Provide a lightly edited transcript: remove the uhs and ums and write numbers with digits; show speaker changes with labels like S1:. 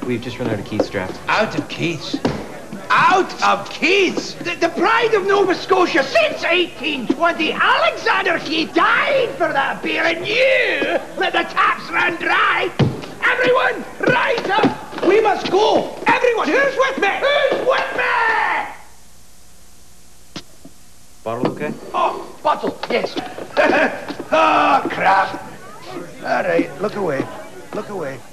S1: We've just run out of Keith's draft.
S2: Out of Keith's? Out of Keith's! The pride of Nova Scotia since 1820. Alexander Keith died for that beer, and you let the taps run dry. Everyone, rise up! We must go! Everyone, who's with me? Who's with me?
S1: Bottle okay?
S2: Oh, bottle, yes. Oh, crap. All right, look away. Look away.